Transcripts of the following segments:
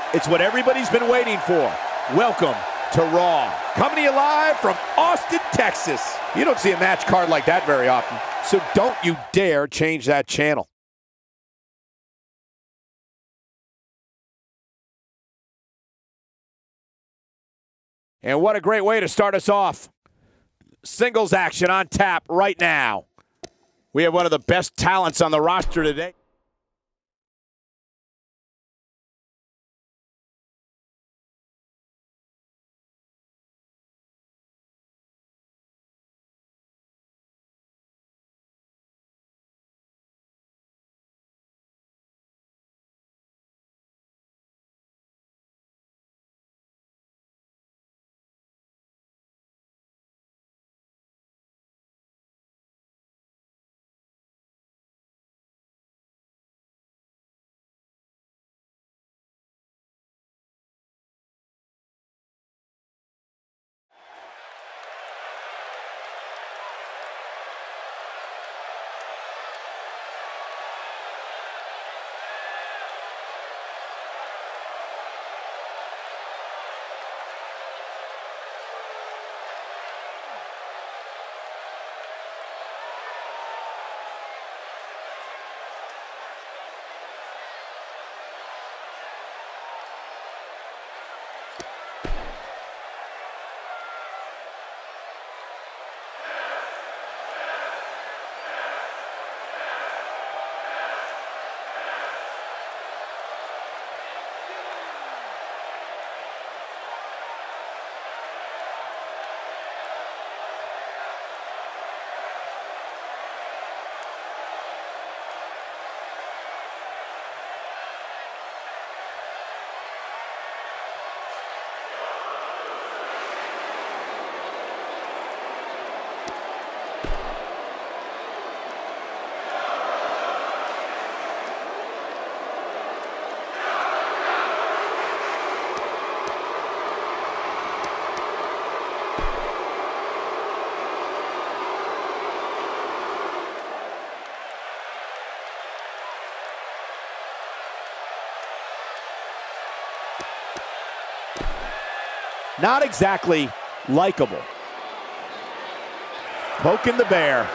It's what everybody's been waiting for. Welcome to Raw. Coming to you live from Austin, Texas. You don't see a match card like that very often, so don't you dare change that channel. And what a great way to start us off. Singles action on tap right now. We have one of the best talents on the roster today. Not exactly likable. Poking the bear.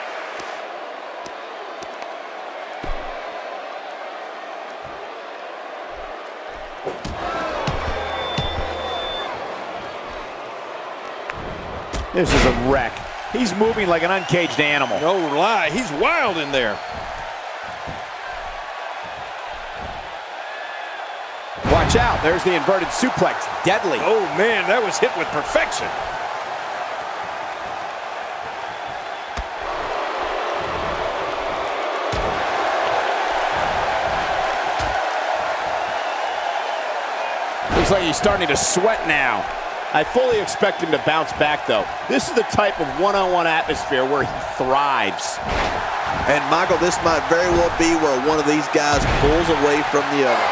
This is a wreck. He's moving like an uncaged animal. No lie, he's wild in there. Watch out, there's the inverted suplex. Deadly. Oh man, that was hit with perfection. Looks like he's starting to sweat now. I fully expect him to bounce back, though. This is the type of one-on-one atmosphere where he thrives. And Michael, this might very well be where one of these guys pulls away from the other.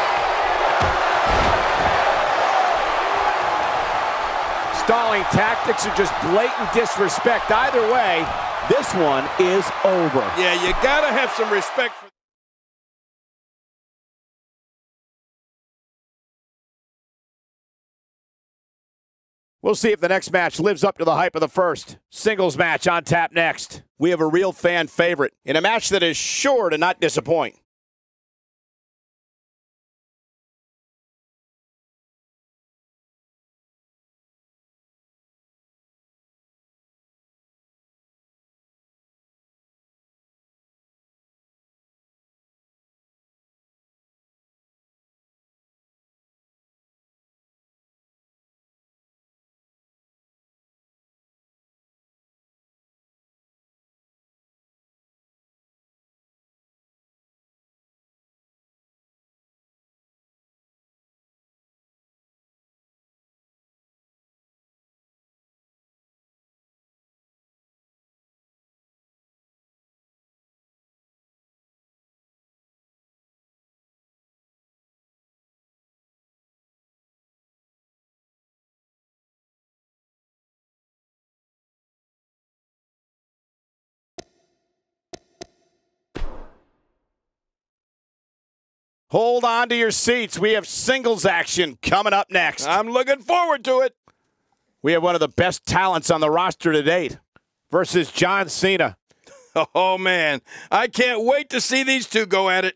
Stalling tactics are just blatant disrespect. Either way, this one is over. Yeah, you gotta have some respect for We'll see if the next match lives up to the hype of the first. Singles match on tap next. We have a real fan favorite in a match that is sure to not disappoint. Hold on to your seats. We have singles action coming up next. I'm looking forward to it. We have one of the best talents on the roster to date versus John Cena. Oh, man. I can't wait to see these two go at it.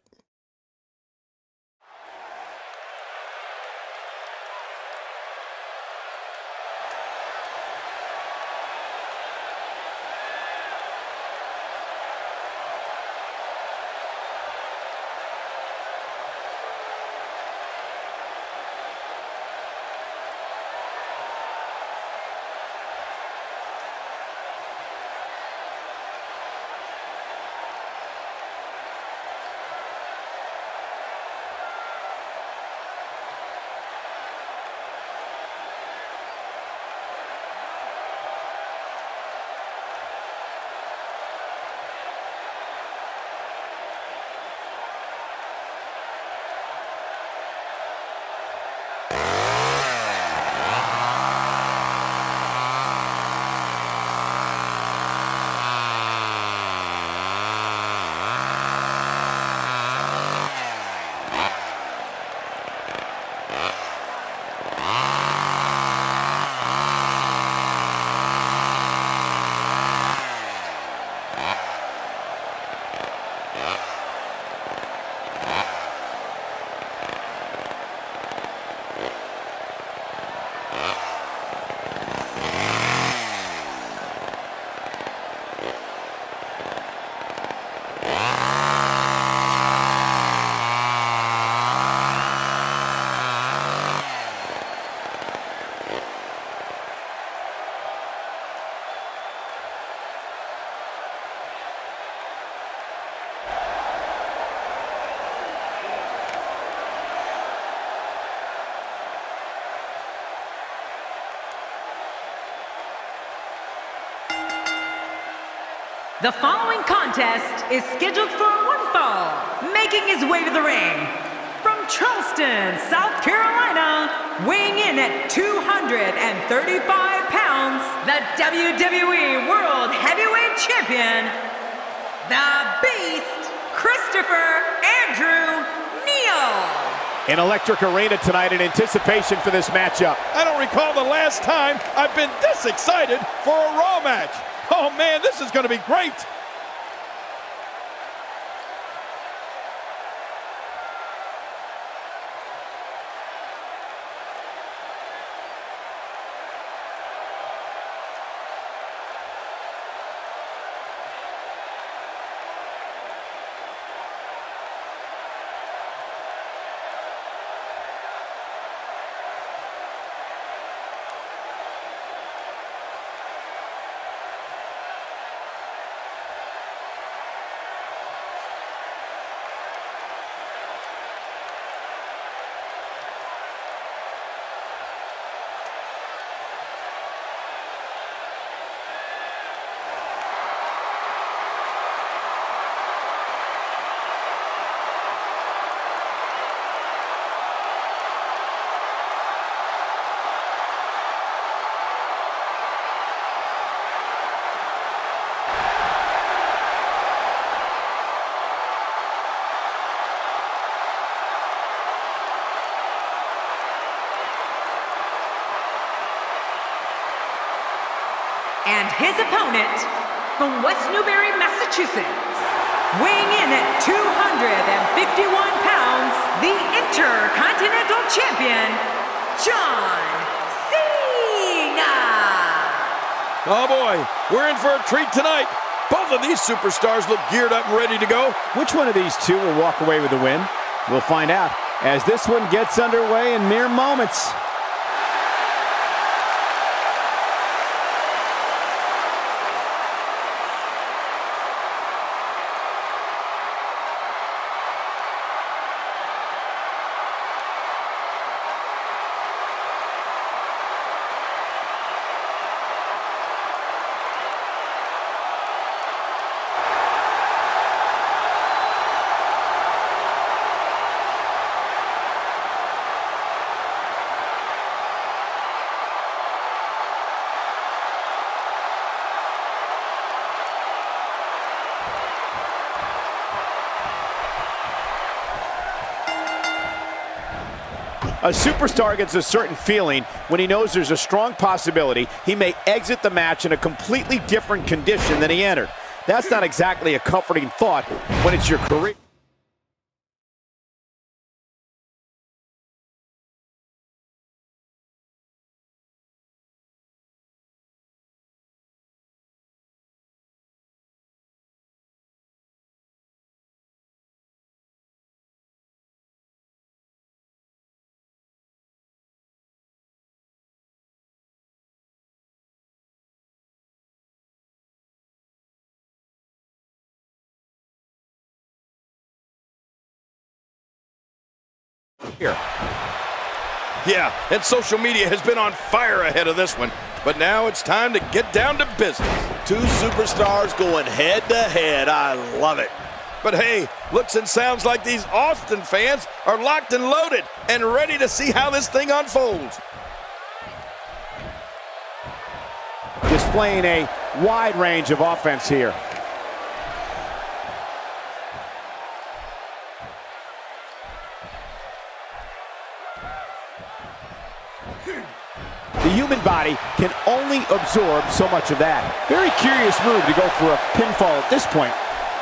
The following contest is scheduled for one fall. Making his way to the ring from Charleston, South Carolina, weighing in at 235 pounds, the WWE World Heavyweight Champion, the Beast, Christopher Andrew Neal. An electric arena tonight in anticipation for this matchup. I don't recall the last time I've been this excited for a Raw match. Oh, man, this is going to be great. And his opponent, from West Newbury, Massachusetts, weighing in at 251 pounds, the Intercontinental Champion, John Cena! Oh, boy, we're in for a treat tonight. Both of these superstars look geared up and ready to go. Which one of these two will walk away with the win? We'll find out as this one gets underway in mere moments. A superstar gets a certain feeling when he knows there's a strong possibility he may exit the match in a completely different condition than he entered. That's not exactly a comforting thought when it's your career. Here. Yeah, and social media has been on fire ahead of this one. But now it's time to get down to business. Two superstars going head to head. I love it. But hey, looks and sounds like these Austin fans are locked and loaded and ready to see how this thing unfolds. Displaying a wide range of offense here. The human body can only absorb so much of that. Very curious move to go for a pinfall at this point.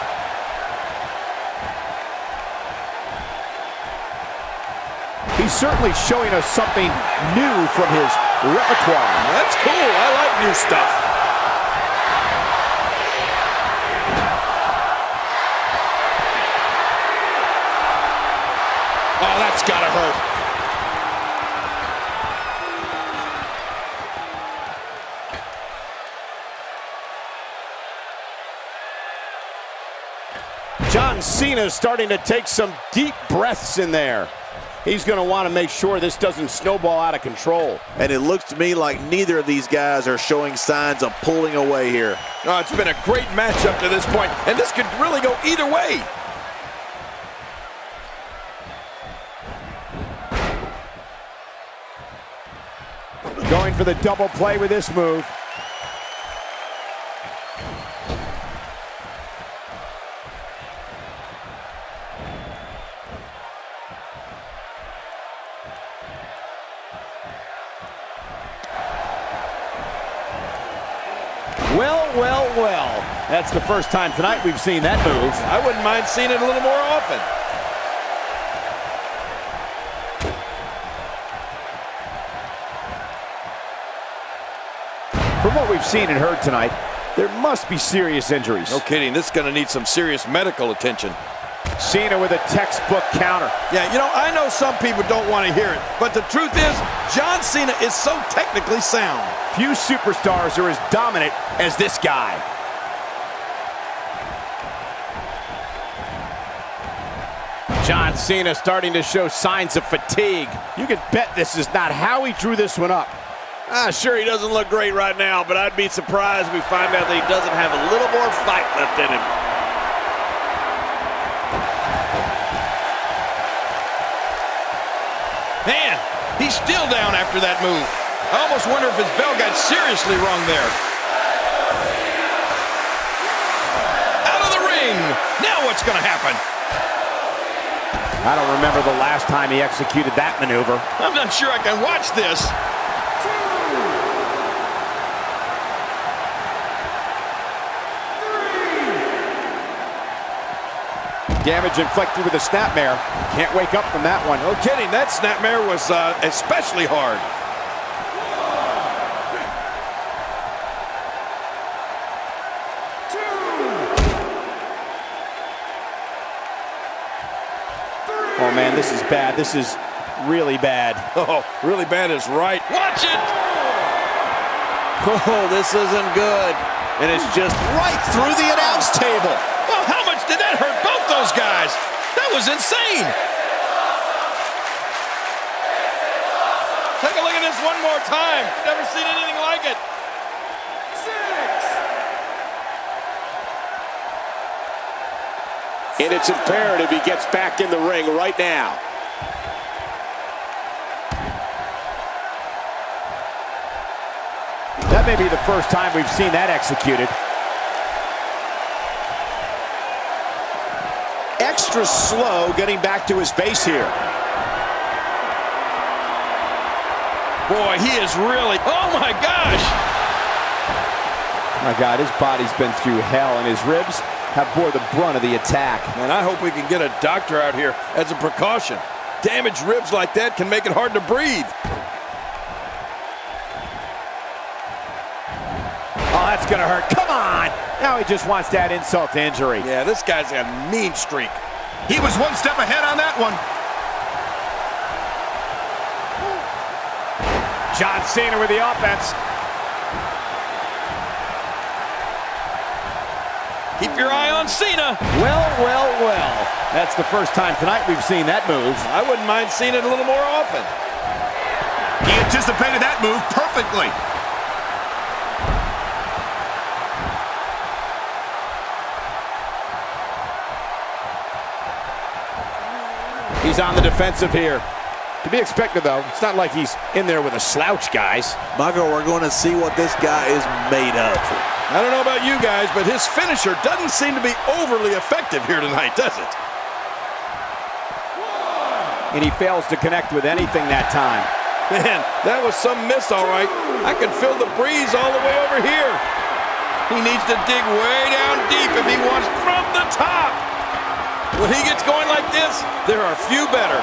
He's certainly showing us something new from his repertoire. That's cool. I like new stuff. Oh, that's gotta hurt. John Cena starting to take some deep breaths in there. He's going to want to make sure this doesn't snowball out of control. And it looks to me like neither of these guys are showing signs of pulling away here. Oh, it's been a great match up to this point, and this could really go either way. Going for the double play with this move. Well. That's the first time tonight we've seen that move. I wouldn't mind seeing it a little more often. From what we've seen and heard tonight, there must be serious injuries. No kidding, this is going to need some serious medical attention. Cena with a textbook counter. Yeah, you know, I know some people don't want to hear it, but the truth is, John Cena is so technically sound. Few superstars are as dominant as this guy. John Cena starting to show signs of fatigue. You can bet this is not how he drew this one up. Sure, he doesn't look great right now, but I'd be surprised if we find out that he doesn't have a little more fight left in him. Man, he's still down after that move. I almost wonder if his bell got seriously wrong there. Out of the ring. Now what's going to happen? I don't remember the last time he executed that maneuver. I'm not sure I can watch this. Damage inflicted with a snapmare. Can't wake up from that one. No kidding, that snapmare was especially hard. Oh man, this is bad. This is really bad. Oh, really bad is right. Watch it! Oh, this isn't good. And it's just right through the announce table. Well, how much did that hurt both those guys? That was insane. Take a look at this one more time. Never seen anything like it. 6. And it's imperative he gets back in the ring right now. That may be the first time we've seen that executed. Extra slow getting back to his base here. Boy, he is really, oh my gosh! My God, his body's been through hell, and his ribs have bore the brunt of the attack. Man, I hope we can get a doctor out here as a precaution. Damaged ribs like that can make it hard to breathe. Oh, that's gonna hurt. Come on! Now he just wants to add insult to injury. Yeah, this guy's got a mean streak. He was one step ahead on that one. John Cena with the offense. Keep your eye on Cena. Well, well, well. That's the first time tonight we've seen that move. I wouldn't mind seeing it a little more often. He anticipated that move perfectly. He's on the defensive here. To be expected, though. It's not like he's in there with a slouch, guys. Michael, we're going to see what this guy is made of. I don't know about you guys, but his finisher doesn't seem to be overly effective here tonight, does it? And he fails to connect with anything that time. Man, that was some miss, all right. I can feel the breeze all the way over here. He needs to dig way down deep if he wants from the top. When he gets going like this, there are few better.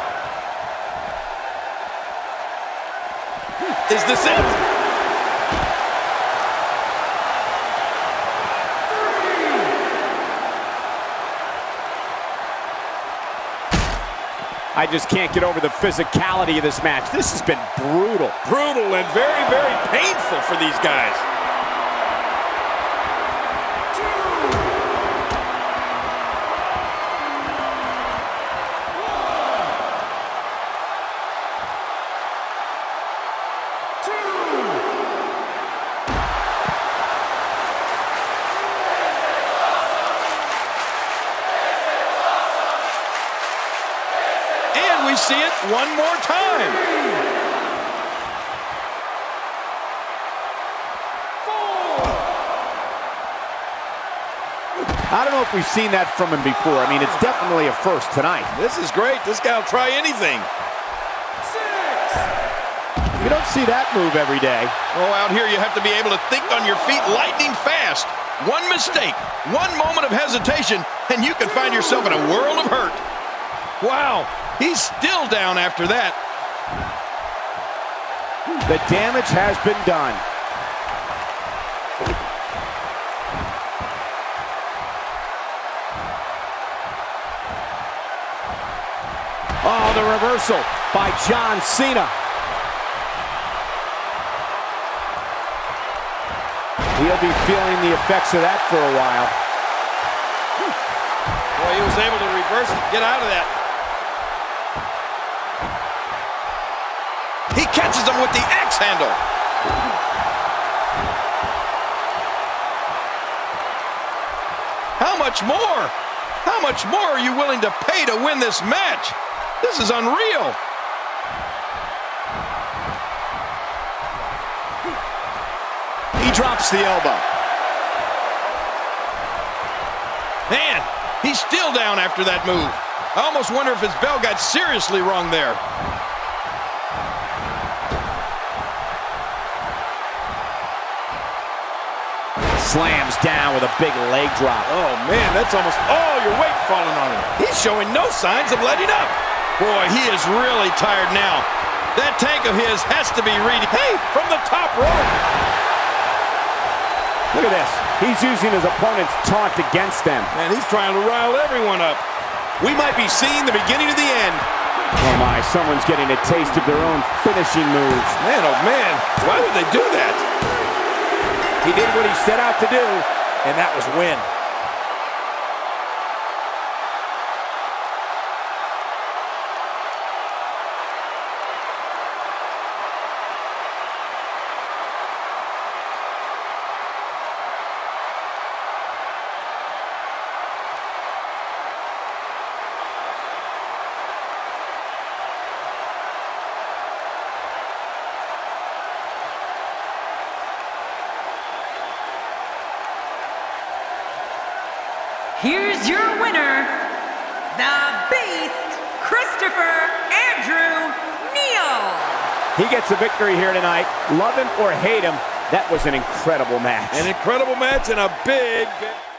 Is this it? I just can't get over the physicality of this match. This has been brutal. Brutal and very, very painful for these guys. We see it one more time. I don't know if we've seen that from him before. I mean, it's definitely a first tonight. This is great. This guy will try anything. You don't see that move every day. Oh, out here you have to be able to think on your feet lightning fast. One mistake, one moment of hesitation, and you can find yourself in a world of hurt. Wow. He's still down after that. The damage has been done. Oh, the reversal by John Cena. He'll be feeling the effects of that for a while. Boy, he was able to reverse it, get out of that. He catches him with the axe handle. How much more? How much more are you willing to pay to win this match? This is unreal. He drops the elbow. Man, he's still down after that move. I almost wonder if his bell got seriously wrong there. Slams down with a big leg drop. Oh, man, that's almost all your weight falling on him. He's showing no signs of letting up. Boy, he is really tired now. That tank of his has to be reading. Hey, from the top rope. Look at this. He's using his opponent's taunt against them. Man, he's trying to rile everyone up. We might be seeing the beginning of the end. Oh, my. Someone's getting a taste of their own finishing moves. Man, oh, man. Why would they do that? He did what he set out to do, and that was win. Here's your winner, the Beast, Christopher Andrew Neal. He gets the victory here tonight. Love him or hate him, that was an incredible match. An incredible match and a big